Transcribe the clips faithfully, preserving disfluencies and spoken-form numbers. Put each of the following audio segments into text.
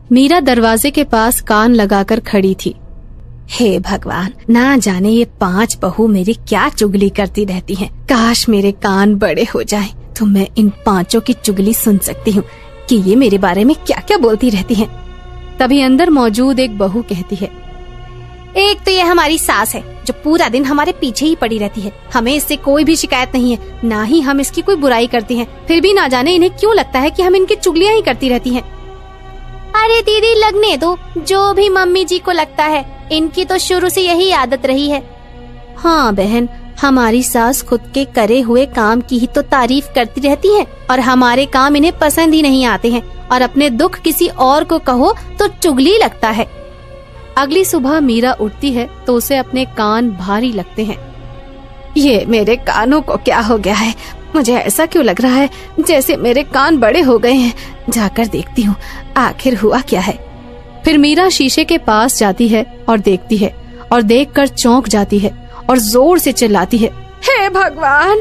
मीरा दरवाजे के पास कान लगाकर खड़ी थी। हे भगवान, ना जाने ये पांच बहू मेरी क्या चुगली करती रहती हैं। काश मेरे कान बड़े हो जाएं तो मैं इन पांचों की चुगली सुन सकती हूँ कि ये मेरे बारे में क्या क्या बोलती रहती हैं। तभी अंदर मौजूद एक बहू कहती है, एक तो ये हमारी सास है जो पूरा दिन हमारे पीछे ही पड़ी रहती है। हमें इससे कोई भी शिकायत नहीं है, ना ही हम इसकी कोई बुराई करती हैं। फिर भी ना जाने इन्हें क्यों लगता है कि हम इनकी चुगलियां ही करती रहती हैं। अरे दीदी लगने दो, जो भी मम्मी जी को लगता है, इनकी तो शुरू से यही आदत रही है। हाँ बहन, हमारी सास खुद के करे हुए काम की ही तो तारीफ करती रहती है और हमारे काम इन्हें पसंद ही नहीं आते हैं, और अपने दुख किसी और को कहो तो चुगली लगता है। अगली सुबह मीरा उठती है तो उसे अपने कान भारी लगते हैं। ये मेरे कानों को क्या हो गया है? मुझे ऐसा क्यों लग रहा है जैसे मेरे कान बड़े हो गए हैं। जाकर देखती हूँ आखिर हुआ क्या है। फिर मीरा शीशे के पास जाती है और देखती है, और देखकर चौंक जाती है और जोर से चिल्लाती है, हे भगवान,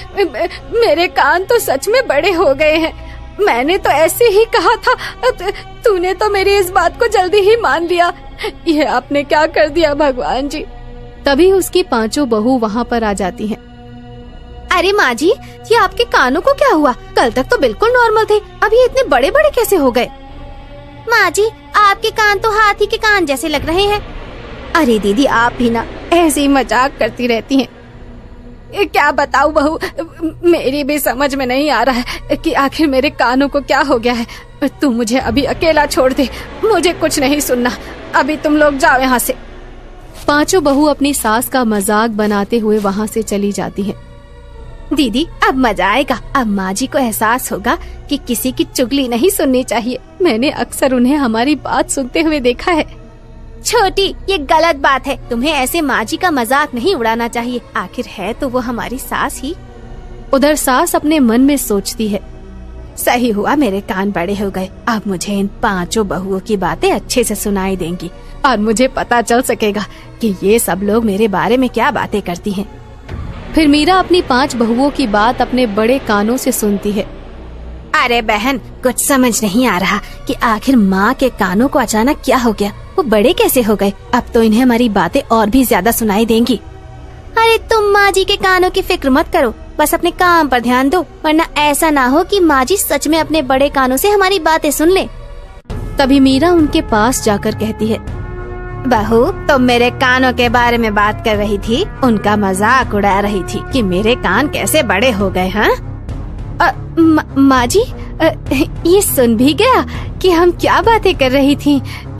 मेरे कान तो सच में बड़े हो गए हैं। मैंने तो ऐसे ही कहा था, तूने तो मेरी इस बात को जल्दी ही मान लिया। ये आपने क्या कर दिया भगवान जी। तभी उसकी पांचों बहू वहाँ पर आ जाती हैं। अरे माँ जी, ये आपके कानों को क्या हुआ? कल तक तो बिल्कुल नॉर्मल थे, अब ये इतने बड़े बड़े कैसे हो गए? माँ जी, आपके कान तो हाथी के कान जैसे लग रहे हैं। अरे दीदी, आप भी ना ऐसे ही मजाक करती रहती हैं। क्या बताऊं बहू, मेरी भी समझ में नहीं आ रहा है कि आखिर मेरे कानों को क्या हो गया है। तू मुझे अभी अकेला छोड़ दे, मुझे कुछ नहीं सुनना। अभी तुम लोग जाओ यहाँ से। पांचों बहू अपनी सास का मजाक बनाते हुए वहाँ से चली जाती हैं। दीदी, अब मजा आएगा। अब माँ जी को एहसास होगा कि किसी की चुगली नहीं सुननी चाहिए। मैंने अक्सर उन्हें हमारी बात सुनते हुए देखा है। छोटी, ये गलत बात है। तुम्हें ऐसे माँ जी का मजाक नहीं उड़ाना चाहिए। आखिर है तो वो हमारी सास ही। उधर सास अपने मन में सोचती है, सही हुआ मेरे कान बड़े हो गए। अब मुझे इन पांचों बहुओं की बातें अच्छे से सुनाई देंगी और मुझे पता चल सकेगा कि ये सब लोग मेरे बारे में क्या बातें करती हैं। फिर मीरा अपनी पांच बहुओं की बात अपने बड़े कानों से सुनती है। अरे बहन, कुछ समझ नहीं आ रहा कि आखिर माँ के कानों को अचानक क्या हो गया। वो बड़े कैसे हो गए? अब तो इन्हें हमारी बातें और भी ज्यादा सुनाई देंगी। अरे तुम माँ जी के कानों की फिक्र मत करो, बस अपने काम पर ध्यान दो, वरना ऐसा ना हो कि माँ जी सच में अपने बड़े कानों से हमारी बातें सुन ले। तभी मीरा उनके पास जाकर कहती है, बहू, तुम मेरे कानों के बारे में बात कर रही थी, उनका मजाक उड़ा रही थी कि मेरे कान कैसे बड़े हो गए। हाँ माँ जी, आ, ये सुन भी गया कि हम क्या बातें कर रही थी।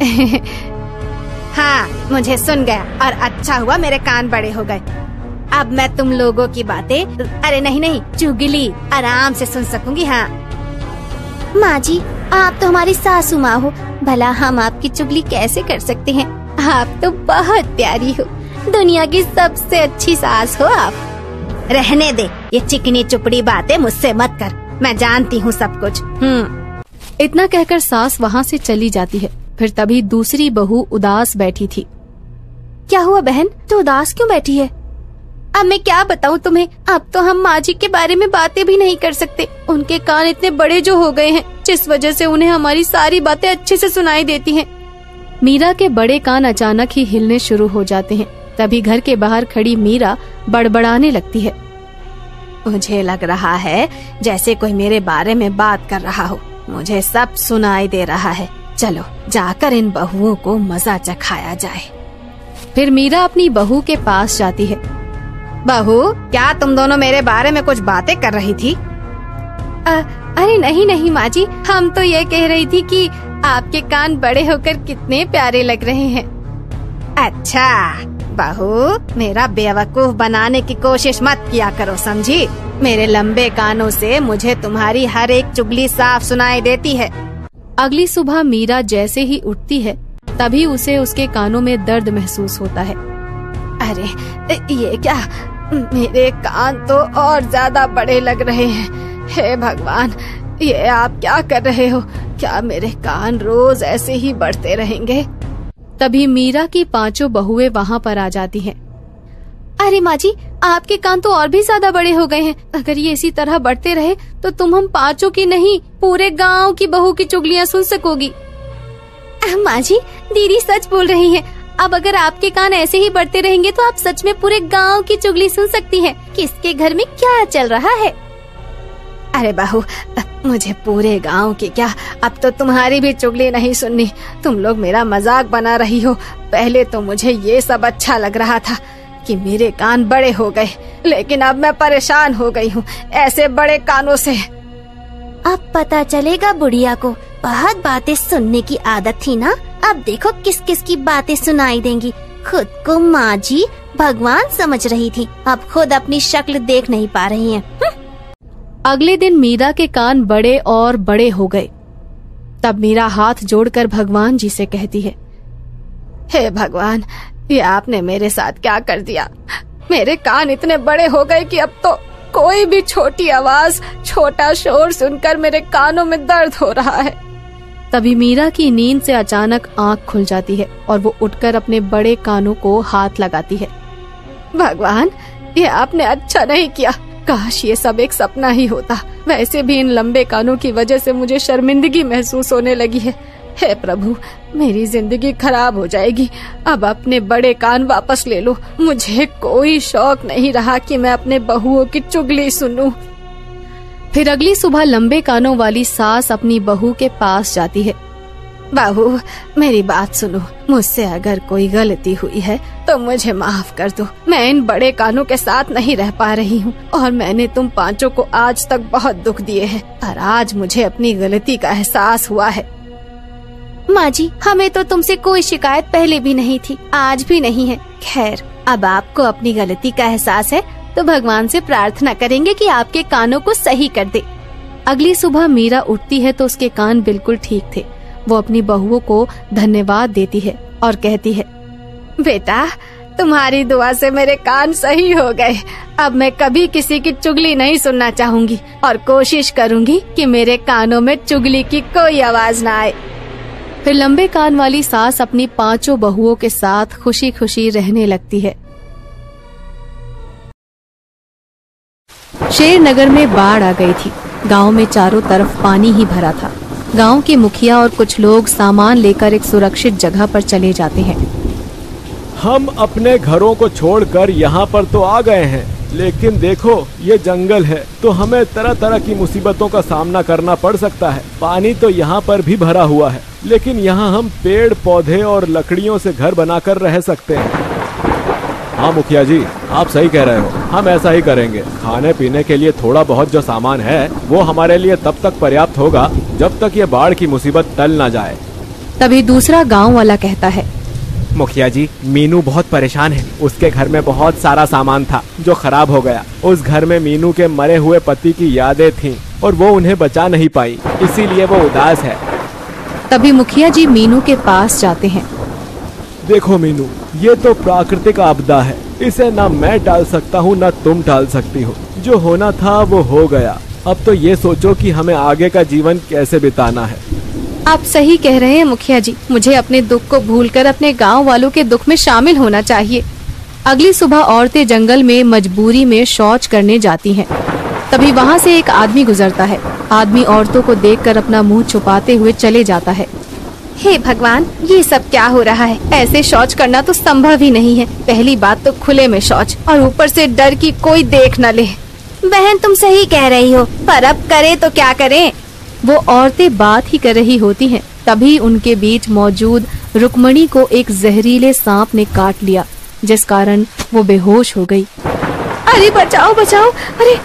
हाँ, मुझे सुन गया और अच्छा हुआ मेरे कान बड़े हो गए। अब मैं तुम लोगों की बातें, अरे नहीं नहीं, चुगली आराम से सुन सकूंगी। हाँ माँ जी, आप तो हमारी सासू माँ हो, भला हम आपकी चुगली कैसे कर सकते हैं? आप तो बहुत प्यारी हो, दुनिया की सबसे अच्छी सास हो आप। रहने दे, ये चिकनी चुपड़ी बातें मुझसे मत कर, मैं जानती हूँ सब कुछ। हम्म इतना कहकर सास वहाँ से चली जाती है। फिर तभी दूसरी बहू उदास बैठी थी। क्या हुआ बहन, तू उदास क्यों बैठी है? अब मैं क्या बताऊँ तुम्हें, अब तो हम माँ जी के बारे में बातें भी नहीं कर सकते। उनके कान इतने बड़े जो हो गए हैं, जिस वजह से उन्हें हमारी सारी बातें अच्छे से सुनाई देती हैं। मीरा के बड़े कान अचानक ही हिलने शुरू हो जाते हैं। तभी घर के बाहर खड़ी मीरा बड़बड़ाने लगती है, मुझे लग रहा है जैसे कोई मेरे बारे में बात कर रहा हो। मुझे सब सुनाई दे रहा है। चलो जाकर इन बहुओं को मजा चखाया जाए। फिर मीरा अपनी बहू के पास जाती है। बहू, क्या तुम दोनों मेरे बारे में कुछ बातें कर रही थी? आ, अरे नहीं नहीं माँ जी, हम तो ये कह रही थी कि आपके कान बड़े होकर कितने प्यारे लग रहे हैं। अच्छा बहू, मेरा बेवकूफ बनाने की कोशिश मत किया करो, समझी? मेरे लंबे कानों से मुझे तुम्हारी हर एक चुगली साफ सुनाई देती है। अगली सुबह मीरा जैसे ही उठती है, तभी उसे उसके कानों में दर्द महसूस होता है। अरे ये क्या, मेरे कान तो और ज्यादा बड़े लग रहे हैं। हे भगवान, ये आप क्या कर रहे हो? क्या मेरे कान रोज ऐसे ही बढ़ते रहेंगे? तभी मीरा की पांचों बहुएं वहाँ पर आ जाती हैं। अरे माँ जी, आपके कान तो और भी ज्यादा बड़े हो गए हैं। अगर ये इसी तरह बढ़ते रहे तो तुम हम पांचों की नहीं, पूरे गांव की बहू की चुगलियाँ सुन सकोगी। माँ जी, दीदी सच बोल रही हैं। अब अगर आपके कान ऐसे ही बढ़ते रहेंगे तो आप सच में पूरे गांव की चुगली सुन सकती हैं। किसके घर में क्या चल रहा है। अरे बहू, मुझे पूरे गांव की क्या, अब तो तुम्हारी भी चुगली नहीं सुननी। तुम लोग मेरा मजाक बना रही हो। पहले तो मुझे ये सब अच्छा लग रहा था कि मेरे कान बड़े हो गए, लेकिन अब मैं परेशान हो गई हूँ ऐसे बड़े कानों से। अब पता चलेगा बुढ़िया को, बहुत बातें सुनने की आदत थी ना। अब देखो किस किस की बातें सुनाई देंगी। खुद को माँ जी भगवान समझ रही थी, अब खुद अपनी शक्ल देख नहीं पा रही हैं। अगले दिन मीरा के कान बड़े और बड़े हो गए। तब मीरा हाथ जोड़कर भगवान जी से कहती है, हे भगवान, ये आपने मेरे साथ क्या कर दिया। मेरे कान इतने बड़े हो गए कि अब तो कोई भी छोटी आवाज, छोटा शोर सुनकर मेरे कानों में दर्द हो रहा है। तभी मीरा की नींद से अचानक आंख खुल जाती है और वो उठकर अपने बड़े कानों को हाथ लगाती है। भगवान, ये आपने अच्छा नहीं किया। काश ये सब एक सपना ही होता। वैसे भी इन लंबे कानों की वजह से मुझे शर्मिंदगी महसूस होने लगी है। हे प्रभु, मेरी जिंदगी खराब हो जाएगी। अब अपने बड़े कान वापस ले लो। मुझे कोई शौक नहीं रहा कि मैं अपने बहुओं की चुगली सुनूं। फिर अगली सुबह लंबे कानों वाली सास अपनी बहू के पास जाती है। बहू, मेरी बात सुनो। मुझसे अगर कोई गलती हुई है तो मुझे माफ कर दो। मैं इन बड़े कानों के साथ नहीं रह पा रही हूँ और मैंने तुम पांचों को आज तक बहुत दुख दिए हैं, पर आज मुझे अपनी गलती का एहसास हुआ है। माँ जी, हमें तो तुमसे कोई शिकायत पहले भी नहीं थी, आज भी नहीं है। खैर, अब आपको अपनी गलती का एहसास है तो भगवान से प्रार्थना करेंगे कि आपके कानों को सही कर दे। अगली सुबह मीरा उठती है तो उसके कान बिल्कुल ठीक थे। वो अपनी बहुओं को धन्यवाद देती है और कहती है, बेटा, तुम्हारी दुआ से मेरे कान सही हो गए। अब मैं कभी किसी की चुगली नहीं सुनना चाहूंगी और कोशिश करूंगी कि मेरे कानों में चुगली की कोई आवाज ना आए। फिर लंबे कान वाली सास अपनी पांचों बहुओं के साथ खुशी खुशी रहने लगती है। शेर नगर में बाढ़ आ गई थी। गांव में चारों तरफ पानी ही भरा था। गांव के मुखिया और कुछ लोग सामान लेकर एक सुरक्षित जगह पर चले जाते हैं। हम अपने घरों को छोड़कर यहाँ पर तो आ गए हैं, लेकिन देखो ये जंगल है तो हमें तरह तरह की मुसीबतों का सामना करना पड़ सकता है। पानी तो यहाँ पर भी भरा हुआ है, लेकिन यहाँ हम पेड़ पौधे और लकड़ियों से घर बनाकर रह सकते हैं। हाँ मुखिया जी, आप सही कह रहे हो, हम ऐसा ही करेंगे। खाने पीने के लिए थोड़ा बहुत जो सामान है वो हमारे लिए तब तक पर्याप्त होगा जब तक ये बाढ़ की मुसीबत टल ना जाए। तभी दूसरा गांव वाला कहता है, मुखिया जी, मीनू बहुत परेशान है। उसके घर में बहुत सारा सामान था जो खराब हो गया। उस घर में मीनू के मरे हुए पति की यादें थीं और वो उन्हें बचा नहीं पाई, इसीलिए वो उदास है। तभी मुखिया जी मीनू के पास जाते हैं। देखो मीनू, ये तो प्राकृतिक आपदा है, इसे ना मैं टाल सकता हूँ ना तुम टाल सकती हो। जो होना था वो हो गया। अब तो ये सोचो कि हमें आगे का जीवन कैसे बिताना है। आप सही कह रहे हैं मुखिया जी, मुझे अपने दुख को भूलकर अपने गांव वालों के दुख में शामिल होना चाहिए। अगली सुबह औरतें जंगल में मजबूरी में शौच करने जाती हैं। तभी वहाँ से एक आदमी गुजरता है। आदमी औरतों को देखकर अपना मुंह छुपाते हुए चले जाता है। हे भगवान, ये सब क्या हो रहा है। ऐसे शौच करना तो संभव ही नहीं है। पहली बात तो खुले में शौच और ऊपर से डर की कोई देख न ले। बहन, तुम सही कह रही हो, पर अब करे तो क्या करें। वो औरतें बात ही कर रही होती हैं, तभी उनके बीच मौजूद रुक्मणी को एक जहरीले सांप ने काट लिया, जिस कारण वो बेहोश हो गई। अरे बचाओ बचाओ, अरे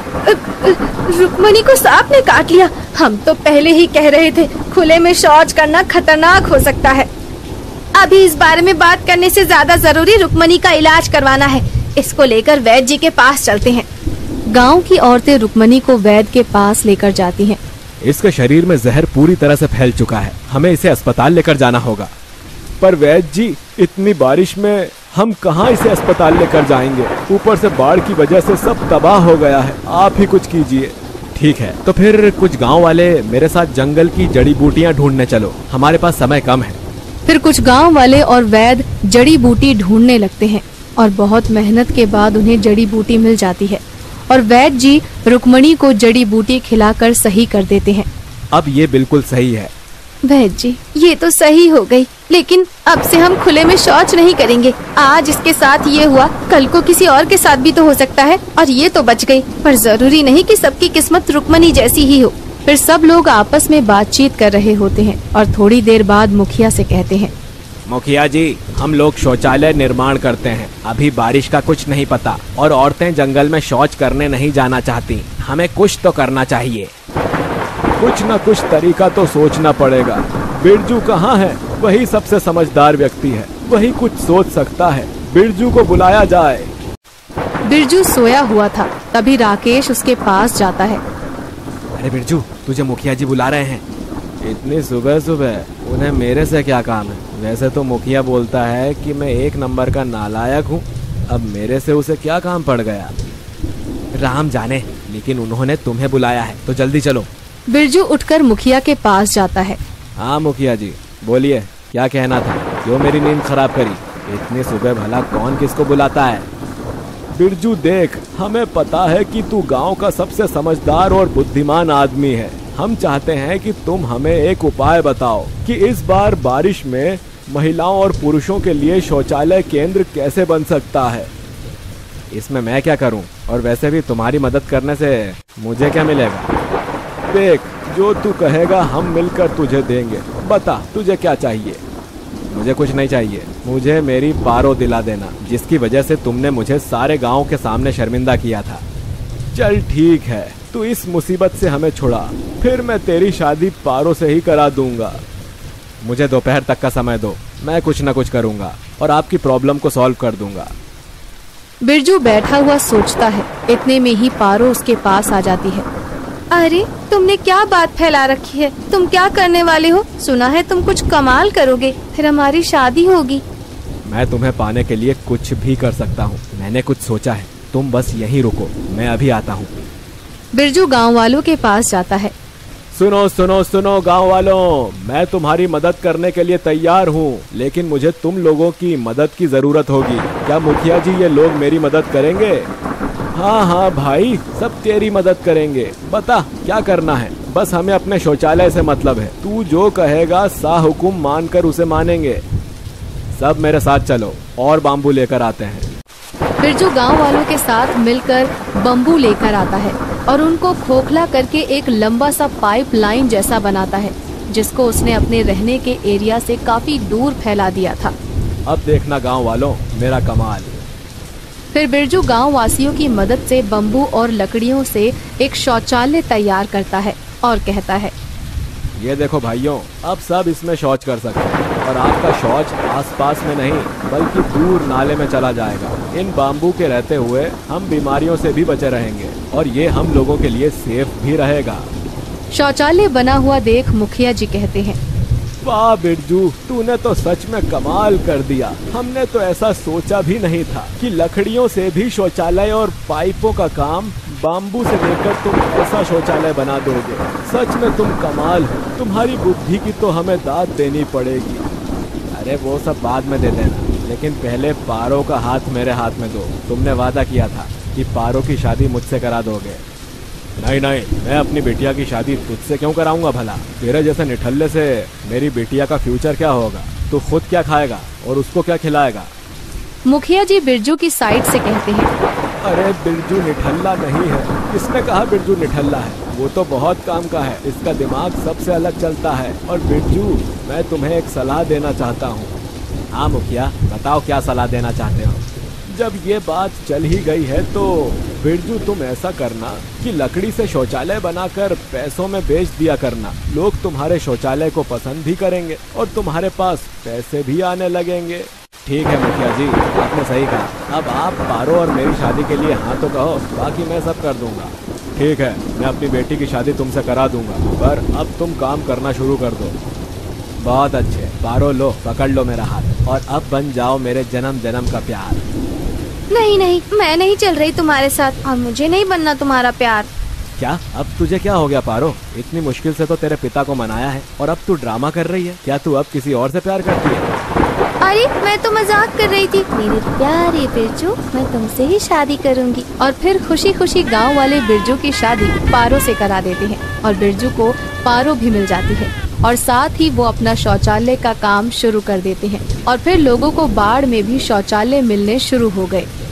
रुक्मणी को सांप ने काट लिया। हम तो पहले ही कह रहे थे खुले में शौच करना खतरनाक हो सकता है। अभी इस बारे में बात करने से ज्यादा जरूरी रुक्मणी का इलाज करवाना है। इसको लेकर वैद्य जी के पास चलते हैं। गांव की औरतें रुक्मणी को वैद्य के पास लेकर जाती हैं। इसके शरीर में जहर पूरी तरह से फैल चुका है, हमें इसे अस्पताल लेकर जाना होगा। पर वैद्य जी, इतनी बारिश में हम कहाँ इसे अस्पताल लेकर जाएंगे? ऊपर से बाढ़ की वजह से सब तबाह हो गया है। आप ही कुछ कीजिए। ठीक है, तो फिर कुछ गांव वाले मेरे साथ जंगल की जड़ी बूटियां ढूंढने चलो, हमारे पास समय कम है। फिर कुछ गांव वाले और वैद्य जड़ी बूटी ढूंढने लगते हैं और बहुत मेहनत के बाद उन्हें जड़ी बूटी मिल जाती है और वैद्य जी रुक्मणी को जड़ी बूटी खिलाकर सही कर देते हैं। अब ये बिल्कुल सही है। बहन जी, ये तो सही हो गई, लेकिन अब से हम खुले में शौच नहीं करेंगे। आज इसके साथ ये हुआ, कल को किसी और के साथ भी तो हो सकता है, और ये तो बच गई। पर जरूरी नहीं कि सबकी किस्मत रुक्मणी जैसी ही हो। फिर सब लोग आपस में बातचीत कर रहे होते हैं और थोड़ी देर बाद मुखिया से कहते हैं, मुखिया जी, हम लोग शौचालय निर्माण करते हैं। अभी बारिश का कुछ नहीं पता और औरतें जंगल में शौच करने नहीं जाना चाहती। हमें कुछ तो करना चाहिए। कुछ न कुछ तरीका तो सोचना पड़ेगा। बिरजू कहाँ है? वही सबसे समझदार व्यक्ति है, वही कुछ सोच सकता है। बिरजू को बुलाया जाए। बिरजू सोया हुआ था, तभी राकेश उसके पास जाता है। अरे बिरजू, तुझे मुखिया जी बुला रहे हैं। इतनी सुबह सुबह उन्हें मेरे से क्या काम है? वैसे तो मुखिया बोलता है कि मैं एक नंबर का नालायक हूँ, अब मेरे से उसे क्या काम पड़ गया? राम जाने, लेकिन उन्होंने तुम्हें बुलाया है तो जल्दी चलो। बिरजू उठकर मुखिया के पास जाता है। हाँ मुखिया जी, बोलिए, क्या कहना था? क्यों मेरी नींद खराब करी? इतनी सुबह भला कौन किसको बुलाता है? बिरजू देख, हमें पता है कि तू गांव का सबसे समझदार और बुद्धिमान आदमी है। हम चाहते हैं कि तुम हमें एक उपाय बताओ कि इस बार बारिश में महिलाओं और पुरुषों के लिए शौचालय केंद्र कैसे बन सकता है। इसमें मैं क्या करूं? और वैसे भी तुम्हारी मदद करने से मुझे क्या मिलेगा? देख, जो तू कहेगा हम मिलकर तुझे देंगे। बता, तुझे क्या चाहिए? मुझे कुछ नहीं चाहिए, मुझे मेरी पारो दिला देना, जिसकी वजह से तुमने मुझे सारे गांव के सामने शर्मिंदा किया था। चल ठीक है, तू इस मुसीबत से हमें छुड़ा, फिर मैं तेरी शादी पारो से ही करा दूंगा। मुझे दोपहर तक का समय दो, मैं कुछ न कुछ करूंगा और आपकी प्रॉब्लम को सॉल्व कर दूंगा। बिरजू बैठा हुआ सोचता है। इतने में ही पारो उसके पास आ जाती है। अरे, तुमने क्या बात फैला रखी है? तुम क्या करने वाले हो? सुना है तुम कुछ कमाल करोगे, फिर हमारी शादी होगी। मैं तुम्हें पाने के लिए कुछ भी कर सकता हूँ। मैंने कुछ सोचा है, तुम बस यहीं रुको, मैं अभी आता हूँ। बिरजू गांव वालों के पास जाता है। सुनो सुनो सुनो गांव वालों, मैं तुम्हारी मदद करने के लिए तैयार हूँ, लेकिन मुझे तुम लोगों की मदद की जरूरत होगी। क्या मुखिया जी ये लोग मेरी मदद करेंगे? हाँ हाँ भाई, सब तेरी मदद करेंगे। बता क्या करना है? बस हमें अपने शौचालय से मतलब है। तू जो कहेगा सा हुकुम मानकर उसे मानेंगे। सब मेरे साथ चलो और बाम्बू लेकर आते हैं। बिरजू गांव वालों के साथ मिलकर बम्बू लेकर आता है और उनको खोखला करके एक लंबा सा पाइप लाइन जैसा बनाता है, जिसको उसने अपने रहने के एरिया से काफी दूर फैला दिया था। अब देखना गांव वालों, मेरा कमाल। फिर बिरजू गांव वासियों की मदद से बम्बू और लकड़ियों से एक शौचालय तैयार करता है और कहता है, ये देखो भाइयों, अब सब इसमें शौच कर सकते हैं और आपका शौच आसपास में नहीं बल्कि दूर नाले में चला जाएगा। इन बाम्बू के रहते हुए हम बीमारियों से भी बचे रहेंगे और ये हम लोगों के लिए सेफ भी रहेगा। शौचालय बना हुआ देख मुखिया जी कहते हैं, वाह बिरजू, तूने तो सच में कमाल कर दिया। हमने तो ऐसा सोचा भी नहीं था कि लकड़ियों से भी शौचालय और पाइपों का काम बाम्बू से लेकर तुम ऐसा शौचालय बना दोगे। सच में तुम कमाल हो। तुम्हारी बुद्धि की तो हमें दाद देनी पड़ेगी। अरे वो सब बाद में दे देना, लेकिन पहले पारो का हाथ मेरे हाथ में दो। तुमने वादा किया था कि पारो की शादी मुझसे करा दोगे। नहीं नहीं, मैं अपनी बिटिया की शादी तुझसे क्यों कराऊंगा भला? तेरे जैसे निठल्ले से मेरी बिटिया का फ्यूचर क्या होगा? तू खुद क्या खाएगा और उसको क्या खिलाएगा? मुखिया जी बिरजू की साइड से कहते हैं, अरे बिरजू निठल्ला नहीं है। किसने कहा बिरजू निठल्ला है? वो तो बहुत काम का है, इसका दिमाग सबसे अलग चलता है। और बिरजू, मैं तुम्हें एक सलाह देना चाहता हूँ। हाँ मुखिया, बताओ क्या सलाह देना चाहते हो? जब ये बात चल ही गई है तो बिरजू तुम ऐसा करना कि लकड़ी से शौचालय बनाकर पैसों में बेच दिया करना। लोग तुम्हारे शौचालय को पसंद भी करेंगे और तुम्हारे पास पैसे भी आने लगेंगे। ठीक है मुखिया जी, आपने सही कहा। अब आप पारो और मेरी शादी के लिए हाँ तो कहो, बाकी मैं सब कर दूंगा। ठीक है, मैं अपनी बेटी की शादी तुमसे करा दूंगा, पर अब तुम काम करना शुरू कर दो। बहुत अच्छे, पारो लो, पकड़ लो मेरा हाथ और अब बन जाओ मेरे जन्म जन्म का प्यार। नहीं नहीं, मैं नहीं चल रही तुम्हारे साथ और मुझे नहीं बनना तुम्हारा प्यार। क्या? अब तुझे क्या हो गया पारो? इतनी मुश्किल से तो तेरे पिता को मनाया है और अब तू ड्रामा कर रही है। क्या तू अब किसी और से प्यार करती है? अरे मैं तो मजाक कर रही थी। मेरे प्यारे बिरजू, मैं तुमसे ही शादी करूंगी। और फिर खुशी खुशी गांव वाले बिरजू की शादी पारो से करा देते हैं और बिरजू को पारो भी मिल जाती है। और साथ ही वो अपना शौचालय का काम शुरू कर देते हैं और फिर लोगों को बाढ़ में भी शौचालय मिलने शुरू हो गए।